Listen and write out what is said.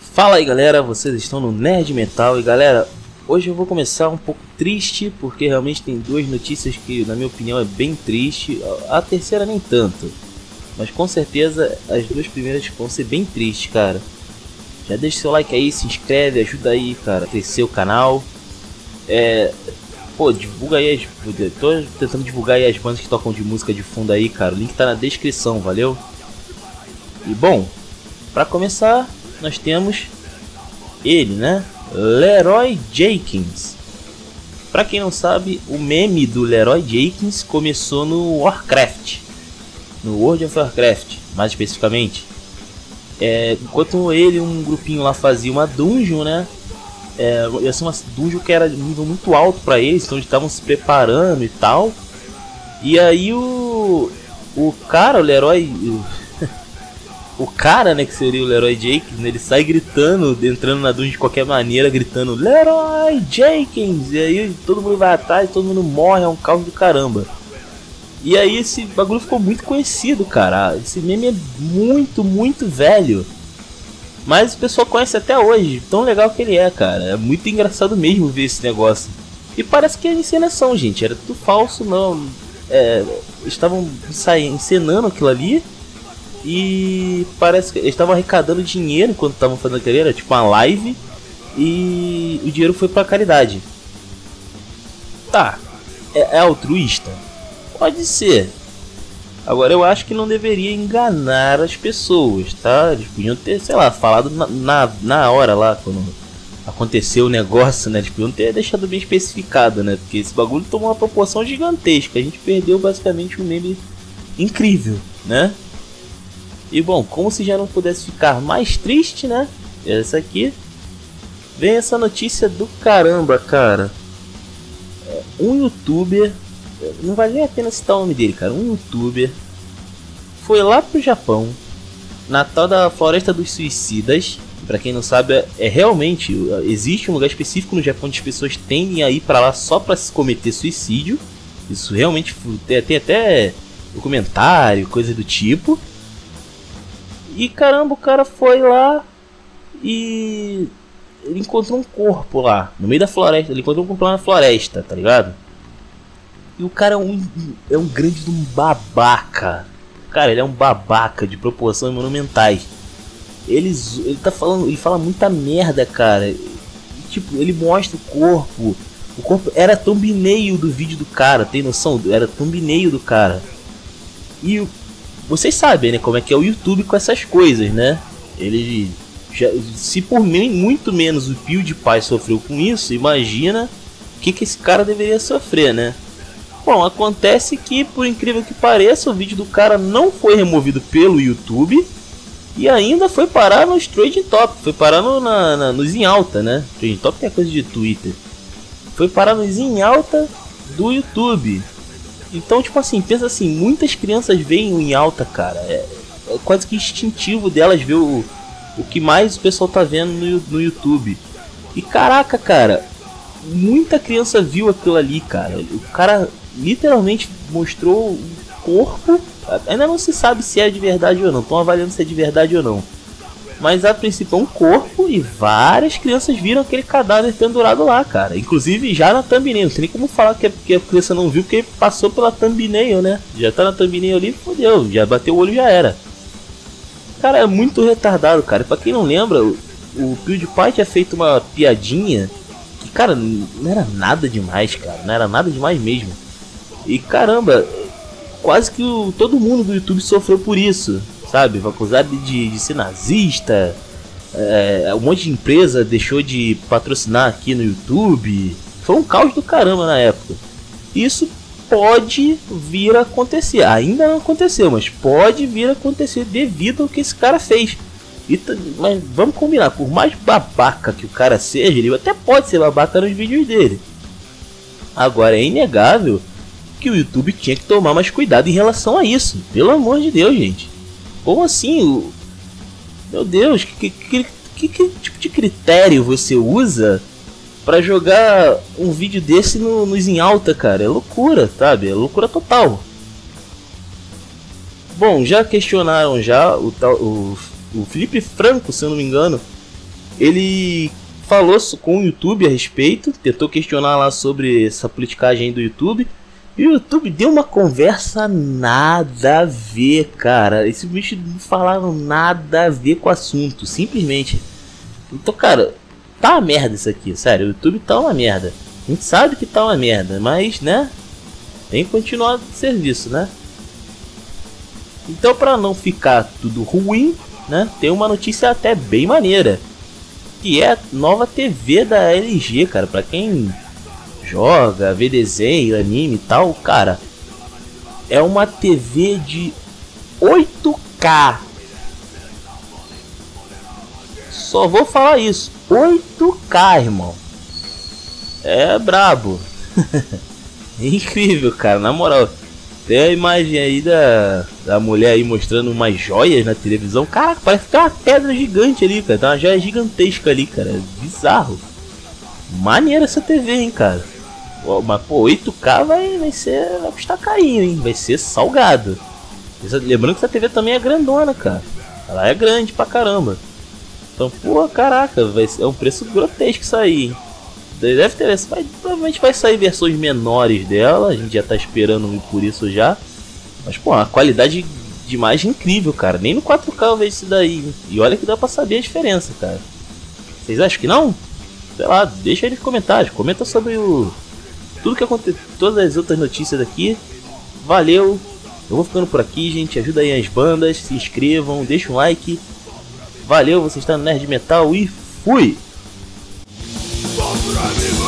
Fala aí galera, vocês estão no Nerd Metal e galera, hoje eu vou começar um pouco triste porque realmente tem duas notícias que na minha opinião é bem triste, a terceira nem tanto, mas com certeza as duas primeiras vão ser bem tristes, cara. Já deixa seu like aí, se inscreve, ajuda aí, cara, a crescer o canal. Pô, divulga aí, tô tentando divulgar aí as bandas que tocam de música de fundo aí, cara, o link tá na descrição, valeu? E bom, pra começar, nós temos ele, né? Leroy Jenkins. Pra quem não sabe, o meme do Leroy Jenkins começou no Warcraft, no World of Warcraft, mais especificamente. Enquanto ele e um grupinho lá fazia uma dungeon, né? Ia ser uma dungeon que era de nível muito alto pra eles, então eles estavam se preparando e tal. E aí o cara, o Leroy... O cara, né, que seria o Leroy Jenkins, né, ele sai gritando, entrando na dungeon de qualquer maneira, gritando Leroy Jenkins! E aí todo mundo vai atrás, todo mundo morre, é um caos do caramba. E aí esse bagulho ficou muito conhecido, cara. Esse meme é muito velho. Mas o pessoal conhece até hoje, tão legal que ele é, cara. É muito engraçado mesmo ver esse negócio. E parece que é encenação, gente, era tudo falso, não. Estavam encenando aquilo ali. E parece que eles estavam arrecadando dinheiro enquanto estavam fazendo aquilo, era tipo uma live. E o dinheiro foi pra caridade. Tá, é altruísta? Pode ser. Agora eu acho que não deveria enganar as pessoas, tá? Eles podiam ter, sei lá, falado na hora lá, quando aconteceu o negócio, né? Eles podiam ter deixado bem especificado, né? Porque esse bagulho tomou uma proporção gigantesca. A gente perdeu basicamente um meme incrível, né? E bom, como se já não pudesse ficar mais triste, né? Essa aqui. Vem essa notícia do caramba, cara. Um youtuber, não vale nem a pena citar o nome dele, cara. Um youtuber foi lá pro Japão, na tal da Floresta dos Suicidas. Pra quem não sabe, realmente existe um lugar específico no Japão onde as pessoas tendem a ir pra lá só pra se cometer suicídio. Isso realmente tem até documentário, coisa do tipo. E caramba, o cara foi lá e ele encontrou um corpo lá no meio da floresta. Ele encontrou um corpo lá na floresta, tá ligado? E o cara é um grande de um babaca. Cara, ele é um babaca de proporções monumentais. Ele fala muita merda, cara. E, tipo, ele mostra o corpo. O corpo era thumbnail do vídeo do cara, tem noção? Era thumbnail do cara. E vocês sabem, né, como é que é o YouTube com essas coisas, né? Ele se por muito menos o PewDiePie sofreu com isso, imagina o que esse cara deveria sofrer, né? Bom, acontece que, por incrível que pareça, o vídeo do cara não foi removido pelo YouTube e ainda foi parar nos Trending Top, foi parar nos em alta, né? Trending Top é coisa de Twitter. Foi parar nos em alta do YouTube. Então, tipo assim, pensa assim, muitas crianças veem o em alta, cara. É quase que instintivo delas ver o que mais o pessoal tá vendo no YouTube. E caraca, cara, muita criança viu aquilo ali, cara. O cara literalmente mostrou o corpo. Ainda não se sabe se é de verdade ou não, estão avaliando se é de verdade ou não. Mas a princípio é um corpo e várias crianças viram aquele cadáver pendurado lá, cara. Inclusive já na thumbnail, não tem nem como falar que a criança não viu, porque passou pela thumbnail, né? Já tá na thumbnail ali, fodeu, já bateu o olho e já era. Cara, é muito retardado, cara. Pra quem não lembra, o PewDiePie tinha feito uma piadinha que, cara, não era nada demais, cara. Não era nada demais mesmo. E caramba, quase que todo mundo do YouTube sofreu por isso. Sabe, foi acusado de ser nazista. Um monte de empresa deixou de patrocinar aqui no YouTube. Foi um caos do caramba na época. Isso pode vir a acontecer. Ainda não aconteceu, mas pode vir a acontecer devido ao que esse cara fez. Mas vamos combinar, por mais babaca que o cara seja, ele até pode ser babaca nos vídeos dele. Agora é inegável que o YouTube tinha que tomar mais cuidado em relação a isso. Pelo amor de Deus, gente. Como assim? Meu Deus, que tipo de critério você usa pra jogar um vídeo desse nos em alta, cara? É loucura, sabe? É loucura total. Bom, já questionaram já o Felipe Franco, se eu não me engano, ele falou com o YouTube a respeito, tentou questionar lá sobre essa politicagem do YouTube. E o YouTube deu uma conversa nada a ver, cara. Esses bichos não falaram nada a ver com o assunto, simplesmente. Então, cara, tá uma merda isso aqui, sério. O YouTube tá uma merda. A gente sabe que tá uma merda, mas, né, tem que continuar o serviço, né? Então, pra não ficar tudo ruim, né, tem uma notícia até bem maneira, que é a nova TV da LG, cara. Pra quem joga, vê desenho, anime e tal, cara, é uma TV de 8K. Só vou falar isso, 8K, irmão. É brabo. É incrível, cara, na moral. Tem a imagem aí da mulher aí mostrando umas joias na televisão. Caraca, parece que tem uma pedra gigante ali, cara. Tem uma joia gigantesca ali, cara. É bizarro. Maneira essa TV, hein, cara. Mas, pô, 8K vai custar carinho, hein. Vai ser salgado. Lembrando que essa TV também é grandona, cara. Ela é grande pra caramba. Então, pô, caraca, é um preço grotesco isso aí, hein. Deve ter, provavelmente vai sair versões menores dela, a gente já tá esperando por isso já. Mas, pô, a qualidade de imagem incrível, cara. Nem no 4K eu vejo isso daí. E olha que dá pra saber a diferença, cara. Vocês acham que não? Sei lá, deixa aí nos comentários. Comenta sobre tudo que aconteceu, todas as outras notícias daqui. Valeu. Eu vou ficando por aqui, gente. Ajuda aí as bandas, se inscrevam, deixa um like. Valeu, você está no Nerd Metal e fui! Vamos,